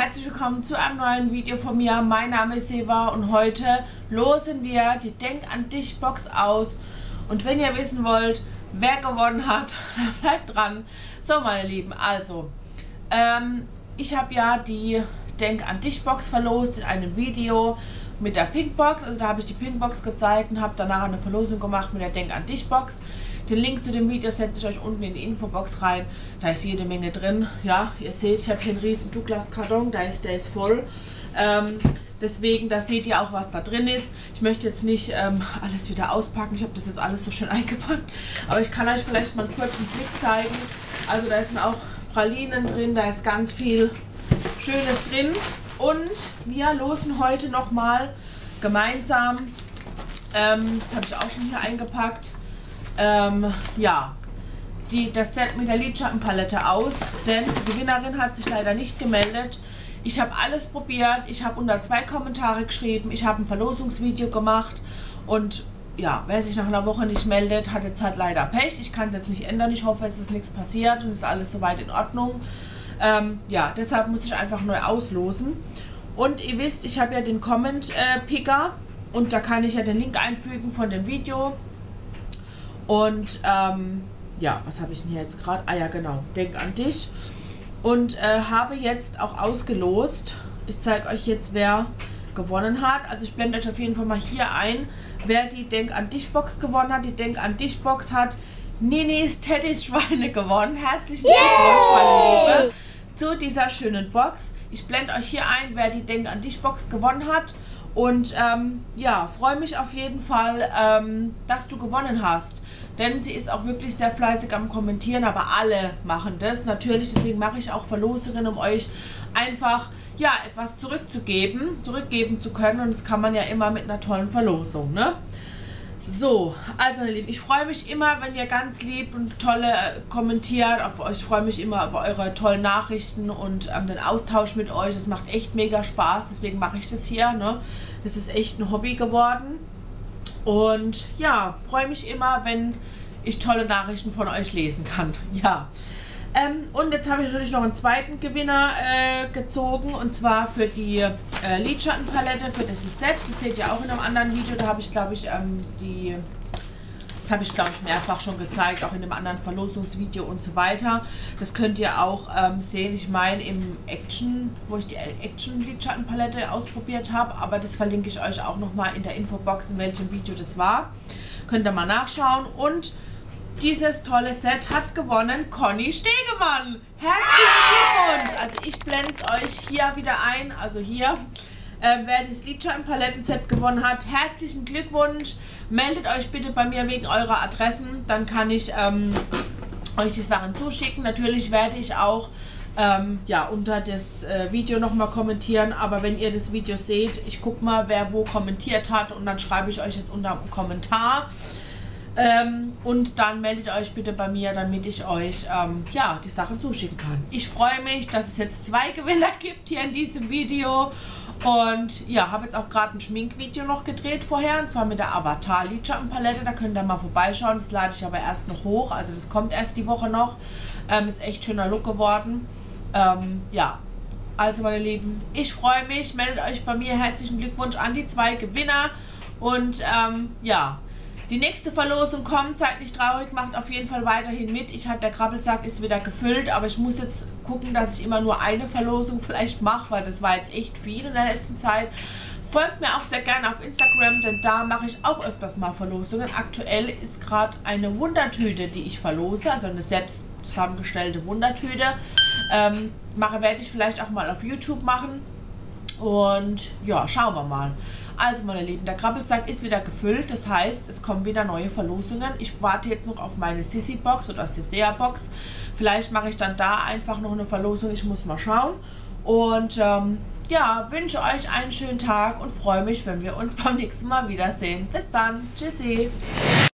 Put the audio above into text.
herzlich willkommen zu einem neuen Video von mir. Mein Name ist Seva und heute losen wir die Denk an dich Box aus. Und wenn ihr wissen wollt, wer gewonnen hat, dann bleibt dran. So, meine Lieben, also ich habe ja die Denk an dich Box verlost in einem Video mit der Pinkbox. Also da habe ich die Pinkbox gezeigt und habe danach eine Verlosung gemacht mit der Denk an dich Box. Den Link zu dem Video setze ich euch unten in die Infobox rein. Da ist jede Menge drin. Ja, ihr seht, ich habe hier einen riesen Douglas-Karton, der ist voll. Deswegen, da seht ihr auch, was da drin ist. Ich möchte jetzt nicht alles wieder auspacken. Ich habe das jetzt alles so schön eingepackt. Aber ich kann euch vielleicht mal kurz einen Blick zeigen. Also da sind auch Pralinen drin, da ist ganz viel Schönes drin. Und wir losen heute nochmal gemeinsam, das habe ich auch schon hier eingepackt, ja, das Set mit der Lidschattenpalette aus, denn die Gewinnerin hat sich leider nicht gemeldet. Ich habe alles probiert, ich habe unter 2 Kommentare geschrieben, ich habe ein Verlosungsvideo gemacht und ja, wer sich nach einer Woche nicht meldet, hat jetzt halt leider Pech. Ich kann es jetzt nicht ändern, ich hoffe, es ist nichts passiert und ist alles soweit in Ordnung. Ja, deshalb muss ich einfach neu auslosen. Und ihr wisst, ich habe ja den Comment-Picker und da kann ich ja den Link einfügen von dem Video. Und ja, was habe ich denn hier jetzt gerade? Ah ja, genau, Denk an dich. Und habe jetzt auch ausgelost. Ich zeige euch jetzt, wer gewonnen hat. Also ich blende euch auf jeden Fall mal hier ein, wer die Denk an dich Box gewonnen hat. Die Denk an dich Box hat Ninis Teddys Schweine gewonnen. Herzlichen Glückwunsch, meine Liebe, zu dieser schönen Box. Ich blende euch hier ein, wer die Denk an dich Box gewonnen hat. Und ja, freue mich auf jeden Fall, dass du gewonnen hast. Denn sie ist auch wirklich sehr fleißig am Kommentieren, aber alle machen das natürlich. Deswegen mache ich auch Verlosungen, um euch einfach ja, etwas zurückgeben zu können. Und das kann man ja immer mit einer tollen Verlosung, ne? So, also meine Lieben, ich freue mich immer, wenn ihr ganz lieb und tolle kommentiert. Ich freue mich immer über eure tollen Nachrichten und den Austausch mit euch. Das macht echt mega Spaß, deswegen mache ich das hier, ne? Das ist echt ein Hobby geworden. Und ja, freue mich immer, wenn ich tolle Nachrichten von euch lesen kann. Ja. Und jetzt habe ich natürlich noch einen zweiten Gewinner gezogen, und zwar für die Lidschattenpalette, für dieses Set. Das seht ihr auch in einem anderen Video. Da habe ich, glaube ich, das habe ich, glaube ich, mehrfach schon gezeigt, auch in einem anderen Verlosungsvideo und so weiter. Das könnt ihr auch sehen, ich meine im Action, wo ich die Action Lidschattenpalette ausprobiert habe, aber das verlinke ich euch auch nochmal in der Infobox, in welchem Video das war. Könnt ihr mal nachschauen. Und dieses tolle Set hat gewonnen Conny Stegemann. Herzlichen Glückwunsch! Also ich blende es euch hier wieder ein, also hier, wer das Lidschattenpalettenset gewonnen hat. Herzlichen Glückwunsch! Meldet euch bitte bei mir wegen eurer Adressen, dann kann ich euch die Sachen zuschicken. Natürlich werde ich auch ja, unter das Video nochmal kommentieren, aber wenn ihr das Video seht, ich gucke mal, wer wo kommentiert hat und dann schreibe ich euch jetzt unter einen Kommentar. Und dann meldet euch bitte bei mir, damit ich euch ja, die Sachen zuschicken kann. Ich freue mich, dass es jetzt 2 Gewinner gibt hier in diesem Video. Und ja, habe jetzt auch gerade ein Schminkvideo noch gedreht vorher, und zwar mit der Avatar Lidschattenpalette. Da könnt ihr mal vorbeischauen. Das lade ich aber erst noch hoch. Also das kommt erst die Woche noch. Ist echt schöner Look geworden. Ja, also meine Lieben, ich freue mich. Meldet euch bei mir. Herzlichen Glückwunsch an die 2 Gewinner. Und ja, die nächste Verlosung kommt, seid nicht traurig, macht auf jeden Fall weiterhin mit. Der Krabbelsack ist wieder gefüllt, aber ich muss jetzt gucken, dass ich immer nur eine Verlosung vielleicht mache, weil das war jetzt echt viel in der letzten Zeit. Folgt mir auch sehr gerne auf Instagram, denn da mache ich auch öfters mal Verlosungen. Aktuell ist gerade eine Wundertüte, die ich verlose, also eine selbst zusammengestellte Wundertüte. Werde ich vielleicht auch mal auf YouTube machen. Und ja, schauen wir mal. Also meine Lieben, der Krabbelsack ist wieder gefüllt, das heißt, es kommen wieder neue Verlosungen. Ich warte jetzt noch auf meine Sissy-Box oder Sissea-Box. Vielleicht mache ich dann da einfach noch eine Verlosung, ich muss mal schauen. Und ja, wünsche euch einen schönen Tag und freue mich, wenn wir uns beim nächsten Mal wiedersehen. Bis dann, tschüssi!